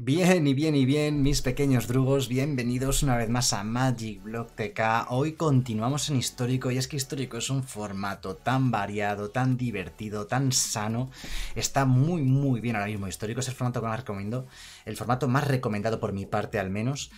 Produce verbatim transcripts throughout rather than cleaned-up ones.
Bien y bien y bien, mis pequeños drugos, bienvenidos una vez más a Magic Block T K. Hoy continuamos en Histórico, y es que Histórico es un formato tan variado, tan divertido, tan sano. Está muy muy bien ahora mismo. Histórico es el formato que más recomiendo, el formato más recomendado por mi parte al menos.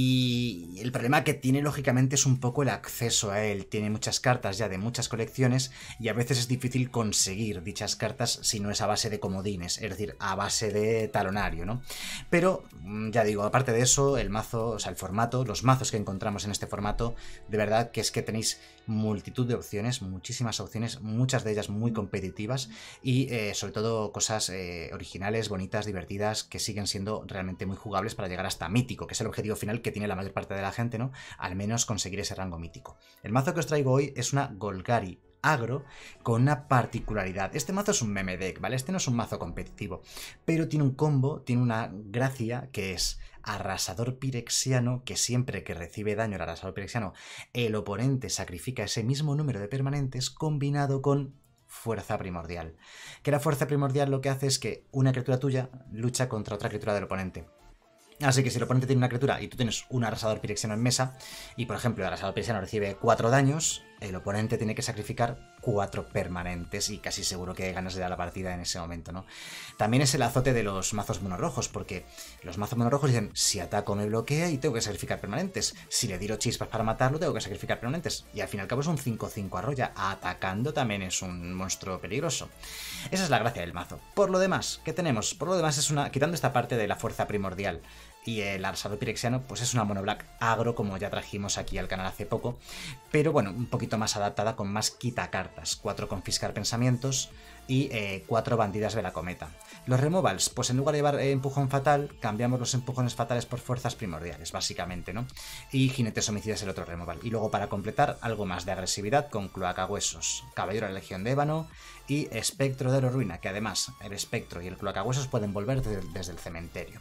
Y el problema que tiene lógicamente es un poco el acceso a él. Tiene muchas cartas ya de muchas colecciones y a veces es difícil conseguir dichas cartas si no es a base de comodines, es decir, a base de talonario, ¿no? Pero, ya digo, aparte de eso, el mazo, o sea, el formato, los mazos que encontramos en este formato, de verdad que es que tenéis multitud de opciones, muchísimas opciones, muchas de ellas muy competitivas y eh, sobre todo cosas eh, originales, bonitas, divertidas, que siguen siendo realmente muy jugables para llegar hasta mítico, que es el objetivo final que tiene la mayor parte de la gente, ¿no? Al menos conseguir ese rango mítico. El mazo que os traigo hoy es una Golgari agro con una particularidad. Este mazo es un meme deck, ¿vale? Este no es un mazo competitivo, pero tiene un combo, tiene una gracia que es Arrasador Pirexiano, que siempre que recibe daño el Arrasador Pirexiano, el oponente sacrifica ese mismo número de permanentes combinado con Fuerza Primordial. Que la Fuerza Primordial lo que hace es que una criatura tuya lucha contra otra criatura del oponente. Así que si el oponente tiene una criatura y tú tienes un Arrasador Pirexiano en mesa, y por ejemplo el Arrasador Pirexiano recibe cuatro daños, el oponente tiene que sacrificar cuatro permanentes y casi seguro que ganas de la partida en ese momento, ¿no? También es el azote de los mazos monorrojos, porque los mazos monorrojos dicen, si ataco me bloquea y tengo que sacrificar permanentes, si le tiro chispas para matarlo tengo que sacrificar permanentes, y al fin y al cabo es un cinco cinco arrolla, atacando también es un monstruo peligroso. Esa es la gracia del mazo. Por lo demás, ¿qué tenemos? Por lo demás es una, quitando esta parte de la fuerza primordial y el Arrasador Pirexiano, pues es una mono black agro, como ya trajimos aquí al canal hace poco, pero bueno, un poquito más adaptada, con más quitacartas, cuatro confiscar pensamientos y eh, cuatro bandidas de la cometa. Los removals, pues en lugar de llevar eh, empujón fatal, cambiamos los empujones fatales por fuerzas primordiales, básicamente, ¿no? Y jinetes homicidas el otro removal. Y luego para completar, algo más de agresividad con cloacahuesos, caballero de la legión de ébano y espectro de la ruina, que además el espectro y el cloacahuesos pueden volver desde, desde el cementerio.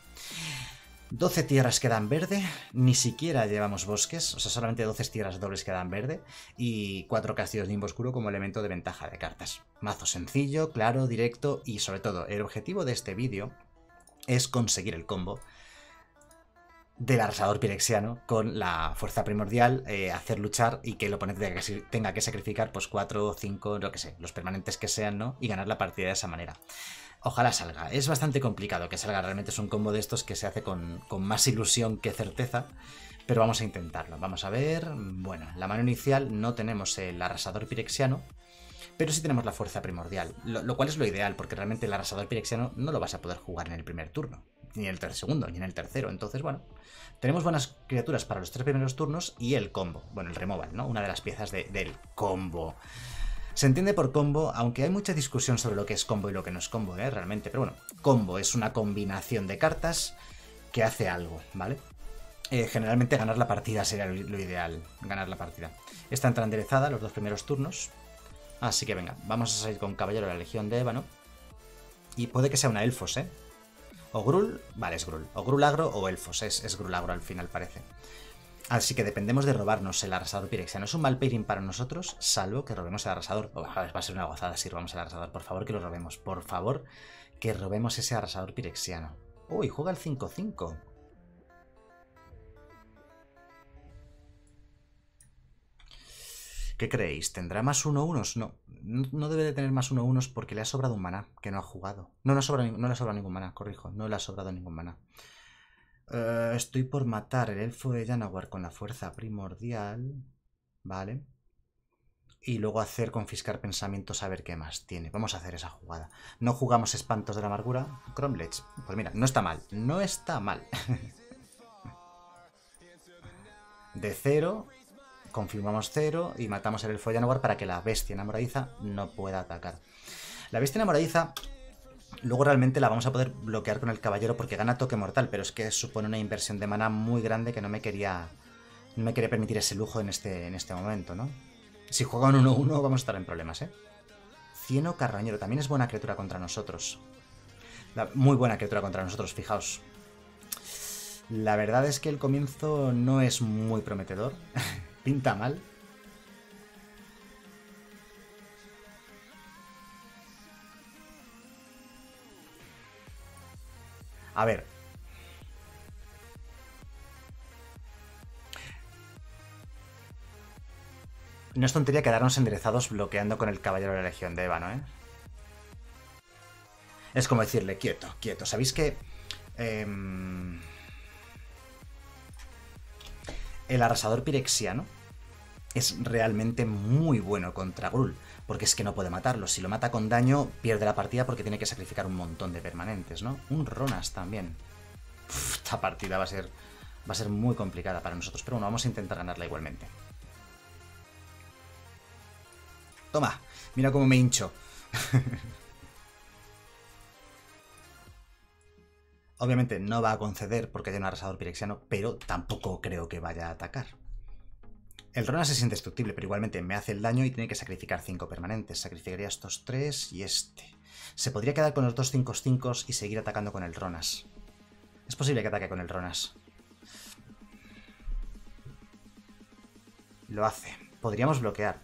doce tierras quedan verde, ni siquiera llevamos bosques, o sea, solamente doce tierras dobles quedan verde, y cuatro castillos de limbo oscuro como elemento de ventaja de cartas. Mazo sencillo, claro, directo, y sobre todo, el objetivo de este vídeo es conseguir el combo del Arrasador Pirexiano con la fuerza primordial, eh, hacer luchar y que el oponente tenga que, tenga que sacrificar pues cuatro o cinco, lo que sé, los permanentes que sean, ¿no? Y ganar la partida de esa manera. Ojalá salga. Es bastante complicado que salga, realmente es un combo de estos que se hace con, con más ilusión que certeza, pero vamos a intentarlo. Vamos a ver. Bueno, la mano inicial no tenemos el Arrasador Pirexiano, pero sí tenemos la fuerza primordial, lo, lo cual es lo ideal, porque realmente el Arrasador Pirexiano no lo vas a poder jugar en el primer turno, ni en el segundo, ni en el tercero. Entonces, bueno, tenemos buenas criaturas para los tres primeros turnos y el combo, bueno, el removal, ¿no? Una de las piezas de, del combo. Se entiende por combo, aunque hay mucha discusión sobre lo que es combo y lo que no es combo, ¿eh? Realmente, pero bueno, combo es una combinación de cartas que hace algo, ¿vale? Eh, generalmente ganar la partida sería lo ideal, ganar la partida. Esta entra enderezada los dos primeros turnos, así que venga, vamos a salir con Caballero de la Legión de Ébano, y puede que sea una Elfos, ¿eh? O Gruul, vale, es Gruul, o Gruul agro o Elfos, es, es Gruul agro al final parece. Así que dependemos de robarnos el Arrasador Pirexiano. Es un mal pairing para nosotros, salvo que robemos el Arrasador. Oh, va a ser una gozada si robamos el Arrasador. Por favor, que lo robemos. Por favor, que robemos ese Arrasador Pirexiano. Uy, juega el cinco cinco. ¿Qué creéis? ¿Tendrá más uno unos? No, no debe de tener más uno unos porque le ha sobrado un maná que no ha jugado. No, no, sobra, no le ha sobrado ningún maná, corrijo. No le ha sobrado ningún maná. Uh, estoy por matar el elfo de Llanowar con la fuerza primordial. Vale. Y luego hacer confiscar pensamientos a ver qué más tiene. Vamos a hacer esa jugada. No jugamos espantos de la amargura. Cromlech. Pues mira, no está mal. No está mal. De cero. Confirmamos cero. Y matamos el elfo de Llanowar para que la bestia enamoradiza no pueda atacar. La bestia enamoradiza... Luego realmente la vamos a poder bloquear con el caballero porque gana toque mortal, pero es que supone una inversión de mana muy grande que no me quería no me quería permitir ese lujo en este, en este momento, ¿no? Si juega un uno uno vamos a estar en problemas, ¿eh? Cieno Carroñero también es buena criatura contra nosotros. La, muy buena criatura contra nosotros, fijaos. La verdad es que el comienzo no es muy prometedor. Pinta mal. A ver, No es tontería quedarnos enderezados bloqueando con el Caballero de la Legión de Ébano, ¿eh? Es como decirle, quieto, quieto. ¿Sabéis que eh, el Arrasador Pirexiano es realmente muy bueno contra Gruul? Porque es que no puede matarlo. Si lo mata con daño, pierde la partida porque tiene que sacrificar un montón de permanentes, ¿no? Un Ronas también. Uf, esta partida va a ser va a ser muy complicada para nosotros, pero bueno, vamos a intentar ganarla igualmente. Toma, mira cómo me hincho. Obviamente no va a conceder porque hay un arrasador pirexiano, pero tampoco creo que vaya a atacar. El Ronas es indestructible, pero igualmente me hace el daño y tiene que sacrificar cinco permanentes. Sacrificaría estos tres y este. Se podría quedar con los dos cinco cinco y seguir atacando con el Ronas. Es posible que ataque con el Ronas. Lo hace. Podríamos bloquear.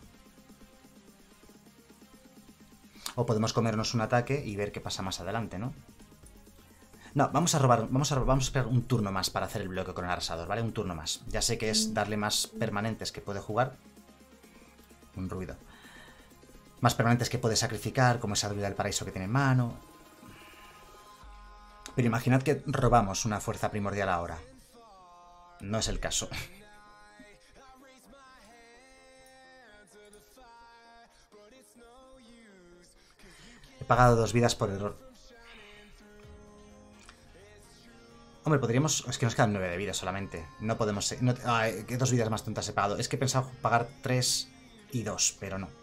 O podemos comernos un ataque y ver qué pasa más adelante, ¿no? No, vamos a robar, vamos a, vamos a esperar un turno más para hacer el bloque con el arrasador, ¿vale? Un turno más. Ya sé que es darle más permanentes que puede jugar. Un ruido. Más permanentes que puede sacrificar, como esa druida del paraíso que tiene en mano. Pero imaginad que robamos una fuerza primordial ahora. No es el caso. He pagado dos vidas por error. Hombre, podríamos... Es que nos quedan nueve de vida solamente. No podemos... No... Ay, ¿qué dos vidas más tontas he pagado? Es que he pensado pagar tres y dos, pero no.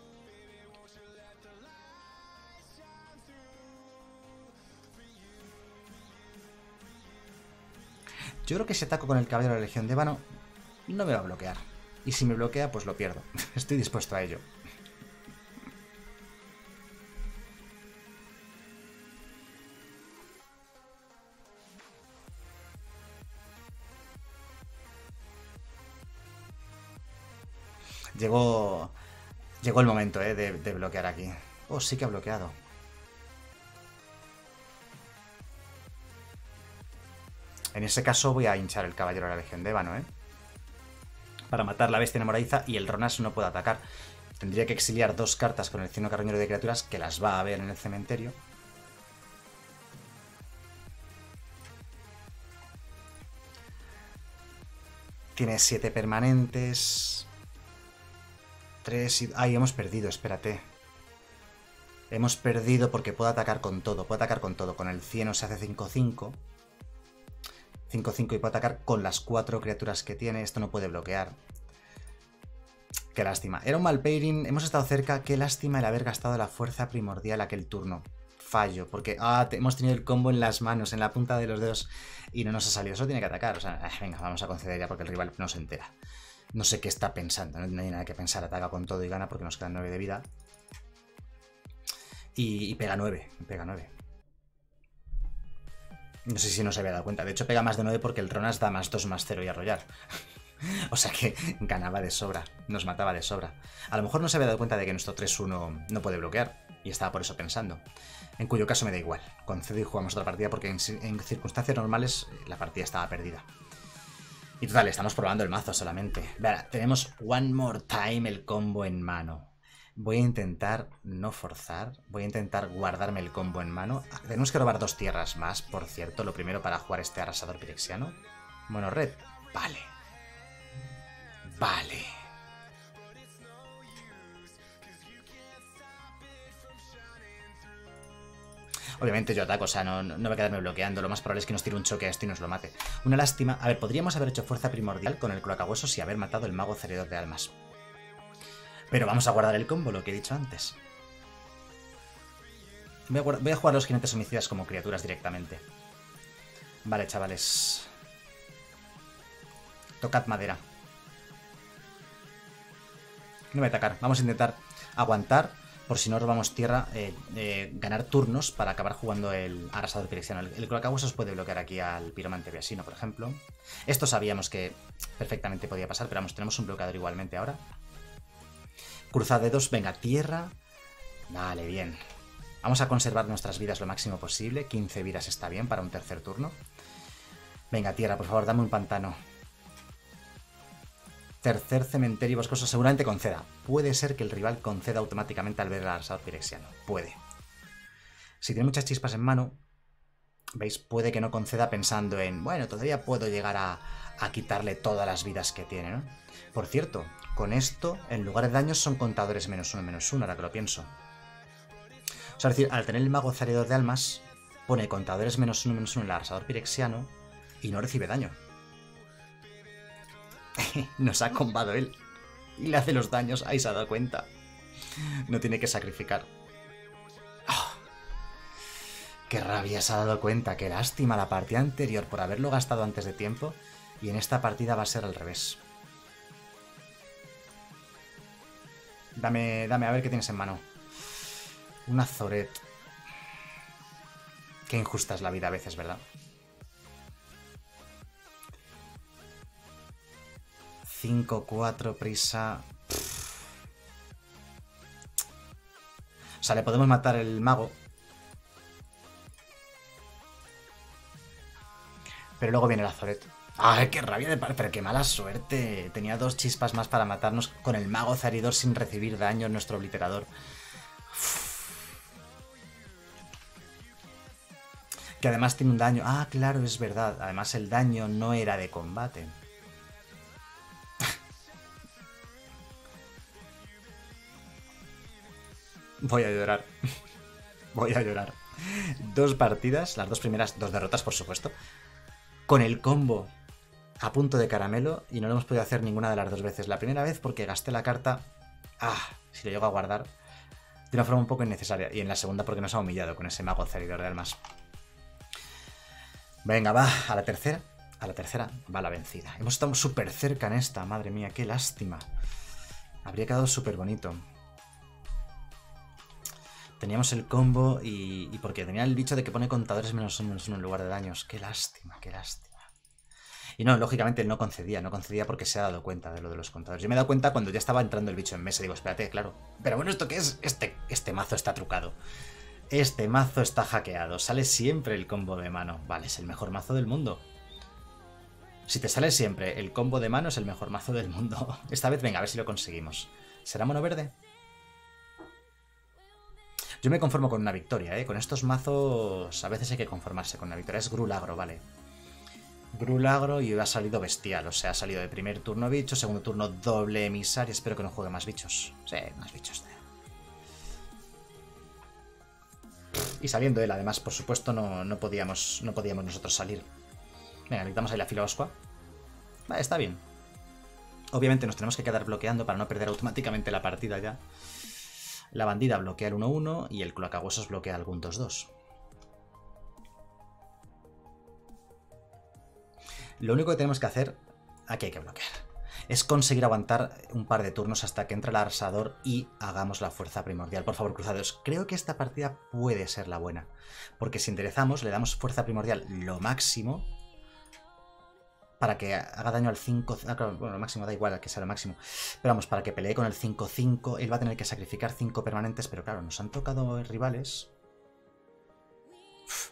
Yo creo que si ataco con el Caballero de la Legión de Ébano, no me va a bloquear. Y si me bloquea, pues lo pierdo. Estoy dispuesto a ello. Llegó... Llegó el momento, ¿eh? De, de bloquear aquí. Oh, sí que ha bloqueado. En ese caso voy a hinchar el Caballero de la Legión de Ébano, ¿eh? Para matar la bestia enamoradiza y el Ronas no puede atacar. Tendría que exiliar dos cartas con el Cino Carroñero de Criaturas, que las va a ver en el cementerio. Tiene siete permanentes. Tres y... Ay, hemos perdido, espérate. Hemos perdido porque puede atacar con todo. Puede atacar con todo. Con el cieno se hace cinco cinco. cinco cinco y puede atacar con las cuatro criaturas que tiene. Esto no puede bloquear. Qué lástima. Era un mal pairing. Hemos estado cerca. Qué lástima el haber gastado la fuerza primordial aquel turno. Fallo. Porque ah, hemos tenido el combo en las manos, en la punta de los dedos. Y no nos ha salido. Eso tiene que atacar. O sea, eh, venga, vamos a conceder ya porque el rival no se entera. No sé qué está pensando. No hay nada que pensar. Ataca con todo y gana porque nos quedan nueve de vida. Y, y pega nueve. Pega nueve. No sé si no se había dado cuenta. De hecho, pega más de nueve porque el Ronas da más dos más cero y arrollar. O sea que ganaba de sobra. Nos mataba de sobra. A lo mejor no se había dado cuenta de que nuestro tres uno no puede bloquear. Y estaba por eso pensando. En cuyo caso me da igual. Concedo y jugamos otra partida porque en, en circunstancias normales la partida estaba perdida. Y total, estamos probando el mazo solamente. Verá, tenemos One More Time el combo en mano. Voy a intentar no forzar. Voy a intentar guardarme el combo en mano. Tenemos que robar dos tierras más, por cierto. Lo primero para jugar este arrasador pirexiano. Bueno, red. Vale. Vale. Obviamente yo ataco, o sea, no, no voy a quedarme bloqueando. Lo más probable es que nos tire un choque a esto y nos lo mate. Una lástima. A ver, podríamos haber hecho fuerza primordial con el cloacahuesos y haber matado el mago ceredor de almas. Pero vamos a guardar el combo, lo que he dicho antes. Voy a, voy a jugar a los jinetes homicidas como criaturas directamente. Vale, chavales. Tocad madera. No voy a atacar. Vamos a intentar aguantar. Por si no robamos tierra, eh, eh, ganar turnos para acabar jugando el arrasador pirexiano. El, el cloacahuesos puede bloquear aquí al piromante viasino, por ejemplo. Esto sabíamos que perfectamente podía pasar, pero vamos, tenemos un bloqueador igualmente ahora. Cruzad dedos, venga, tierra. Vale, bien. Vamos a conservar nuestras vidas lo máximo posible. quince vidas está bien para un tercer turno. Venga, tierra, por favor, dame un pantano. Tercer cementerio boscoso seguramente conceda. Puede ser que el rival conceda automáticamente al ver al arrasador pirexiano. Puede. Si tiene muchas chispas en mano, ¿veis? Puede que no conceda pensando en, bueno, todavía puedo llegar a, a quitarle todas las vidas que tiene, ¿no? Por cierto, con esto, en lugar de daños son contadores menos uno, menos uno, ahora que lo pienso. O sea, es decir, al tener el mago zaridor de almas, pone contadores menos uno, menos uno en el arrasador pirexiano y no recibe daño. Nos ha combado él. Y le hace los daños. Ahí se ha dado cuenta. No tiene que sacrificar. Oh, ¡qué rabia! Se ha dado cuenta. ¡Qué lástima! La partida anterior por haberlo gastado antes de tiempo. Y en esta partida va a ser al revés. Dame, dame a ver qué tienes en mano. Una Zoret. Qué injusta es la vida a veces, ¿verdad? cinco cuatro, prisa... O sea, le podemos matar el mago. Pero luego viene la Zoret. ¡Ay, qué rabia de par! Pero qué mala suerte. Tenía dos chispas más para matarnos con el mago zaridor sin recibir daño en nuestro obliterador. Que además tiene un daño... Ah, claro, es verdad. Además el daño no era de combate. Voy a llorar. Voy a llorar. Dos partidas, las dos primeras, dos derrotas, por supuesto. Con el combo a punto de caramelo y no lo hemos podido hacer ninguna de las dos veces. La primera vez porque gasté la carta... Ah, si lo llego a guardar. De una forma un poco innecesaria. Y en la segunda porque nos ha humillado con ese mago zaridor de almas. Venga, va, a la tercera. A la tercera va la vencida. Hemos estado súper cerca en esta, madre mía, qué lástima. Habría quedado súper bonito. Teníamos el combo y, y porque tenía el bicho de que pone contadores menos uno, menos uno en lugar de daños. Qué lástima, qué lástima. Y no, lógicamente él no concedía, no concedía porque se ha dado cuenta de lo de los contadores. Yo me he dado cuenta cuando ya estaba entrando el bicho en mesa. Digo, espérate, claro. Pero bueno, ¿esto qué es? Este, este mazo está trucado. Este mazo está hackeado. Sale siempre el combo de mano. Vale, es el mejor mazo del mundo. Si te sale siempre el combo de mano es el mejor mazo del mundo. Esta vez, venga, a ver si lo conseguimos. ¿Será mono verde? Yo me conformo con una victoria, ¿eh? Con estos mazos a veces hay que conformarse con una victoria. Es Grulagro, vale. Grulagro y ha salido bestial. O sea, ha salido de primer turno bicho, segundo turno doble emisario. Espero que no juegue más bichos. Sí, más bichos. Y saliendo él, además, por supuesto, no, no, podíamos, no podíamos nosotros salir. Venga, necesitamos ahí la Filosqua. Vale, está bien. Obviamente nos tenemos que quedar bloqueando para no perder automáticamente la partida ya. La bandida bloquea el uno uno y el cloacahuesos bloquea algún dos dos. Lo único que tenemos que hacer, aquí hay que bloquear, es conseguir aguantar un par de turnos hasta que entre el arrasador y hagamos la fuerza primordial. Por favor, cruzados, creo que esta partida puede ser la buena. Porque si enderezamos, le damos fuerza primordial lo máximo para que haga daño al cinco... Ah, claro, bueno, lo máximo da igual que sea lo máximo. Pero vamos, para que pelee con el cinco cinco, él va a tener que sacrificar cinco permanentes, pero claro, nos han tocado rivales. Uf.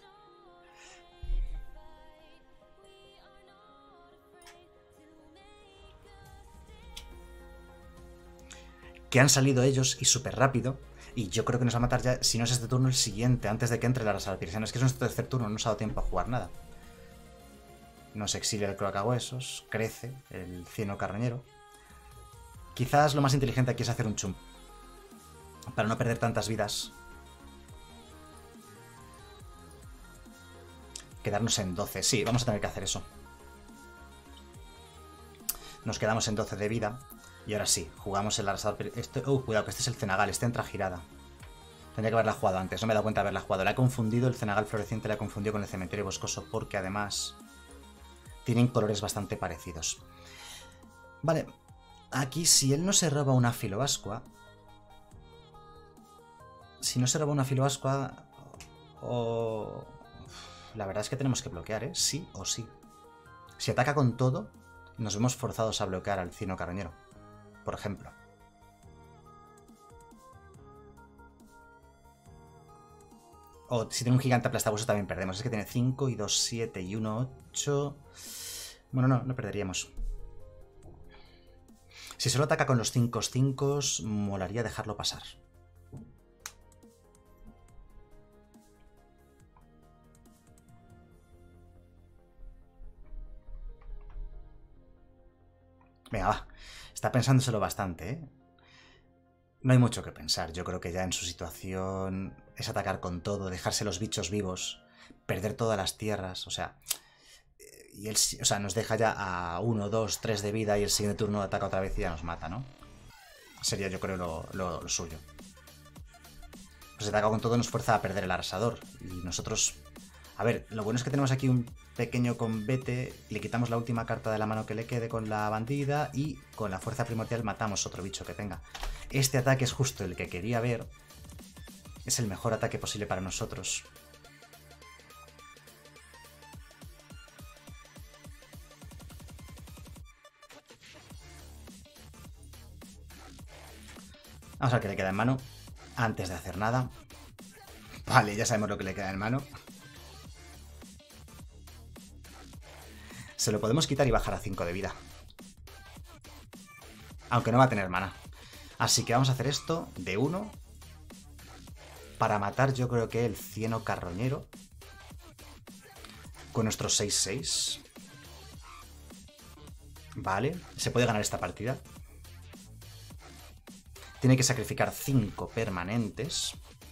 Que han salido ellos y súper rápido. Y yo creo que nos va a matar ya, si no es este turno, el siguiente, antes de que entre la arrasador pirexiano. Es que es nuestro tercer turno, no nos ha dado tiempo a jugar nada. Nos exilia el cloacahuesos, crece el cieno carroñero. Quizás lo más inteligente aquí es hacer un chump. Para no perder tantas vidas. Quedarnos en doce. Sí, vamos a tener que hacer eso. Nos quedamos en doce de vida. Y ahora sí, jugamos el arrasador. Este, uh, cuidado, que este es el cenagal, este entra girada. Tendría que haberla jugado antes, no me he dado cuenta de haberla jugado. La he confundido, el cenagal floreciente la he confundido con el cementerio boscoso porque además tienen colores bastante parecidos. Vale, aquí si él no se roba una Filobascua... Si no se roba una Filobascua... O... La verdad es que tenemos que bloquear, ¿eh? Sí o sí. Si ataca con todo, nos vemos forzados a bloquear al cieno carroñero. Por ejemplo. O si tiene un gigante aplastabueso también perdemos. Es que tiene cinco y dos, siete y uno, ocho... Bueno, no, no perderíamos. Si solo ataca con los cinco cinco, molaría dejarlo pasar. Venga, va. Está pensándoselo bastante, ¿eh? No hay mucho que pensar. Yo creo que ya en su situación es atacar con todo, dejarse los bichos vivos, perder todas las tierras, o sea... Y él, o sea, nos deja ya a uno, dos, tres de vida y el siguiente turno ataca otra vez y ya nos mata, ¿no? Sería, yo creo, lo, lo, lo suyo. Pues ataca con todo nos fuerza a perder el arrasador. Y nosotros... A ver, lo bueno es que tenemos aquí un pequeño combate, le quitamos la última carta de la mano que le quede con la bandida y con la fuerza primordial matamos otro bicho que tenga. Este ataque es justo el que quería ver. Es el mejor ataque posible para nosotros. Vamos a ver qué le queda en mano antes de hacer nada. Vale, ya sabemos lo que le queda en mano. Se lo podemos quitar y bajar a cinco de vida. Aunque no va a tener mana. Así que vamos a hacer esto de uno. Para matar yo creo que el cieno carroñero. Con nuestros seis seis. Vale, se puede ganar esta partida. Tiene que sacrificar cinco permanentes.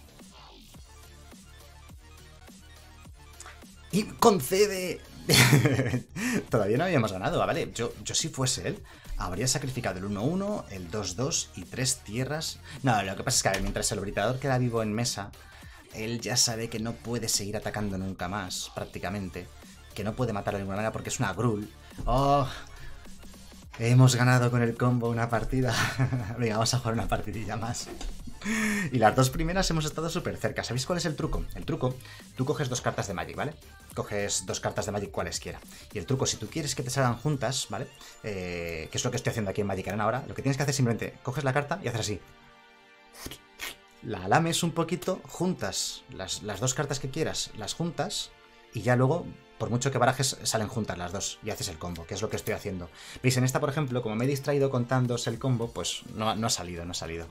Y concede... Todavía no habíamos ganado, ¿vale? Yo, yo si fuese él, habría sacrificado el uno uno, el dos dos y tres tierras. No, lo que pasa es que a ver, mientras el orbitador queda vivo en mesa, él ya sabe que no puede seguir atacando nunca más, prácticamente. Que no puede matarlo de ninguna manera porque es una Gruul. ¡Oh! Hemos ganado con el combo una partida. Venga, vamos a jugar una partidilla más. Y las dos primeras hemos estado súper cerca. ¿Sabéis cuál es el truco? El truco, tú coges dos cartas de Magic, ¿vale? Coges dos cartas de Magic cualesquiera. Y el truco, si tú quieres que te salgan juntas, ¿vale? Eh, que es lo que estoy haciendo aquí en Magic Arena ahora, lo que tienes que hacer es simplemente coges la carta y haces así. La lames un poquito, juntas las, las dos cartas que quieras, las juntas y ya luego, por mucho que barajes, salen juntas las dos y haces el combo, que es lo que estoy haciendo. ¿Veis? En esta, por ejemplo, como me he distraído contándoos el combo, pues no, no ha salido, no ha salido.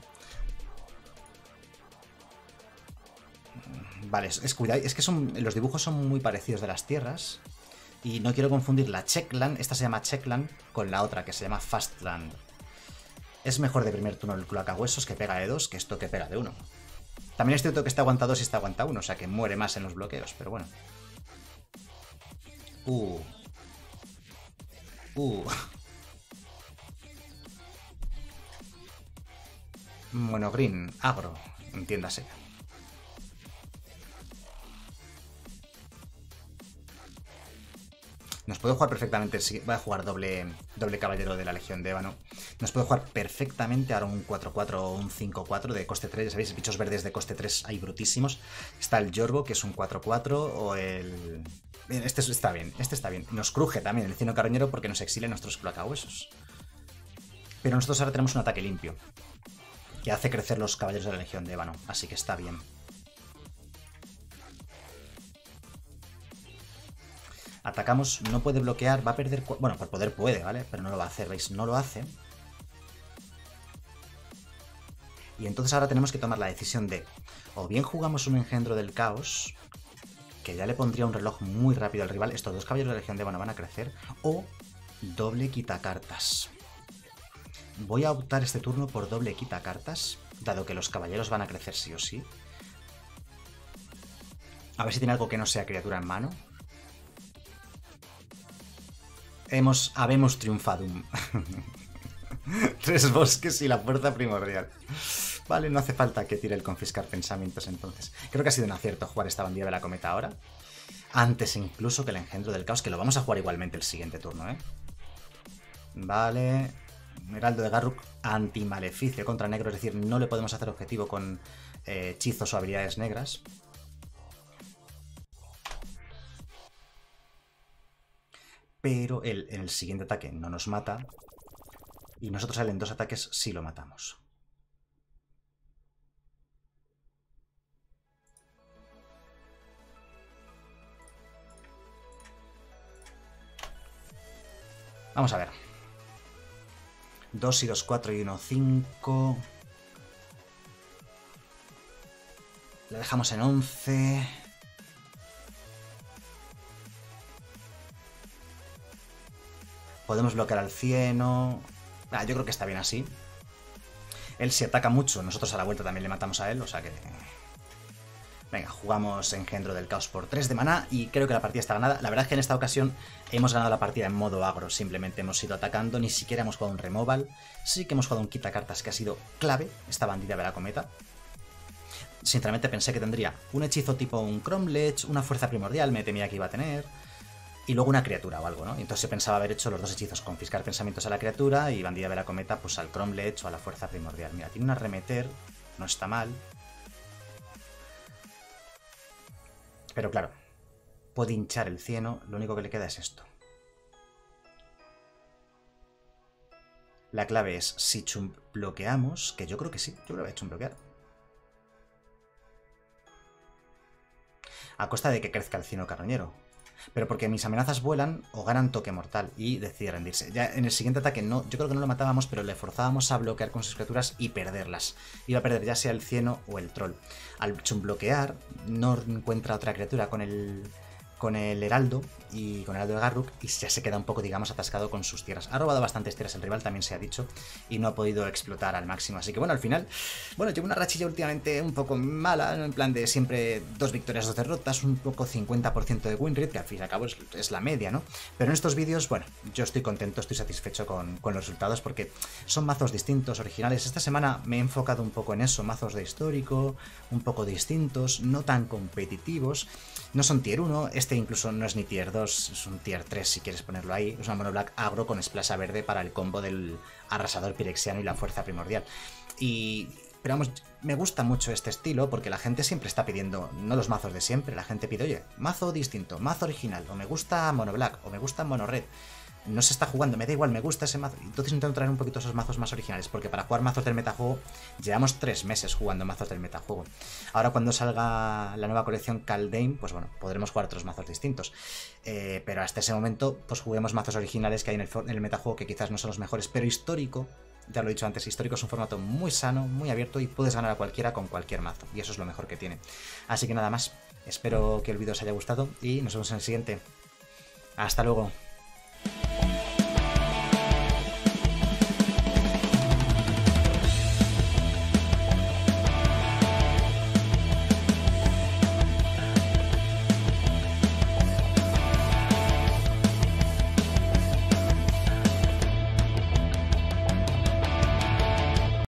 Vale, es, es cuidado, es que son, los dibujos son muy parecidos de las tierras. Y no quiero confundir la Checkland, esta se llama Checkland, con la otra que se llama Fastland. Es mejor de primer turno el Cloacahuesos que pega de dos que esto que pega de uno. También es cierto que está aguanta dos y está aguanta uno, o sea que muere más en los bloqueos, pero bueno. Uh. Uh. Monogreen, agro, entiéndase. Nos puede jugar perfectamente, voy a jugar doble, doble caballero de la Legión de Ébano. Nos puede jugar perfectamente ahora un cuatro cuatro o un cinco cuatro de coste tres. Ya sabéis, bichos verdes de coste tres hay brutísimos. Está el Yorbo, que es un cuatro cuatro, o el... Este está bien, este está bien. Nos cruje también el cieno carroñero porque nos exilia nuestros cloacahuesos. Pero nosotros ahora tenemos un ataque limpio, que hace crecer los caballeros de la Legión de Ébano, así que está bien. Atacamos, no puede bloquear, va a perder... Bueno, por poder puede, ¿vale? Pero no lo va a hacer, ¿veis? No lo hace. Y entonces ahora tenemos que tomar la decisión de... O bien jugamos un engendro del caos, que ya le pondría un reloj muy rápido al rival. Estos dos caballeros de la Legión de Ébano van a crecer. O doble quitacartas. Voy a optar este turno por doble quitacartas, dado que los caballeros van a crecer sí o sí. A ver si tiene algo que no sea criatura en mano. Hemos, habemos triunfadum. Tres bosques y la fuerza primordial. Vale, no hace falta que tire el confiscar pensamientos entonces. Creo que ha sido un acierto jugar esta bandida de la cometa ahora. Antes incluso que el engendro del caos, que lo vamos a jugar igualmente el siguiente turno, ¿eh? Vale. Heraldo de Garruk, antimaleficio contra negro, es decir, no le podemos hacer objetivo con eh, hechizos o habilidades negras. Pero él en el siguiente ataque no nos mata. Y nosotros en dos ataques sí lo matamos. Vamos a ver. dos y dos, cuatro y uno, cinco. La dejamos en once. Podemos bloquear al cieno. Ah, yo creo que está bien así. Él si ataca mucho, nosotros a la vuelta también le matamos a él, o sea que... Venga, jugamos Engendro del Caos por tres de maná y creo que la partida está ganada. La verdad es que en esta ocasión hemos ganado la partida en modo agro, simplemente hemos ido atacando, ni siquiera hemos jugado un removal. Sí que hemos jugado un quitacartas que ha sido clave, esta bandida de la cometa. Sinceramente pensé que tendría un hechizo tipo un Cromlech, una fuerza primordial, me temía que iba a tener... Y luego una criatura o algo, ¿no? Entonces pensaba haber hecho los dos hechizos, confiscar pensamientos a la criatura y bandida de la cometa pues al Cromlech o a la fuerza primordial. Mira, tiene un arremeter, no está mal. Pero claro, puede hinchar el cieno, lo único que le queda es esto. La clave es si chump bloqueamos, que yo creo que sí, yo creo que voy a chump bloquear. A costa de que crezca el cieno carroñero. Pero porque mis amenazas vuelan o ganan toque mortal y decide rendirse. Ya en el siguiente ataque no, yo creo que no lo matábamos, pero le forzábamos a bloquear con sus criaturas y perderlas. Iba a perder ya sea el cieno o el troll. Al bloquear no encuentra otra criatura con el con el heraldo y con el heraldo de Garruk y ya se queda un poco, digamos, atascado con sus tierras. Ha robado bastantes tierras el rival, también se ha dicho, y no ha podido explotar al máximo. Así que bueno, al final, bueno, llevo una rachilla últimamente un poco mala, ¿no? En plan de siempre dos victorias, dos derrotas, un poco cincuenta por ciento de win rate, que al fin y al cabo es, es la media, ¿no? Pero en estos vídeos, bueno, yo estoy contento, estoy satisfecho con, con los resultados porque son mazos distintos, originales. Esta semana me he enfocado un poco en eso, mazos de histórico, un poco distintos, no tan competitivos. No son tier uno, este incluso no es ni tier dos, es un tier tres si quieres ponerlo ahí. Es una mono black agro con esplaza verde para el combo del arrasador pirexiano y la fuerza primordial. Y... pero vamos, me gusta mucho este estilo porque la gente siempre está pidiendo, no los mazos de siempre, la gente pide, oye, mazo distinto, mazo original, o me gusta mono black, o me gusta mono red. No se está jugando, me da igual, me gusta ese mazo. Entonces intento traer un poquito esos mazos más originales, porque para jugar mazos del metajuego llevamos tres meses jugando mazos del metajuego. Ahora cuando salga la nueva colección Kaldheim, pues bueno, podremos jugar otros mazos distintos. Eh, pero hasta ese momento, pues juguemos mazos originales que hay en el, en el metajuego que quizás no son los mejores, pero histórico, ya lo he dicho antes, histórico es un formato muy sano, muy abierto y puedes ganar a cualquiera con cualquier mazo. Y eso es lo mejor que tiene. Así que nada más, espero que el vídeo os haya gustado y nos vemos en el siguiente. Hasta luego.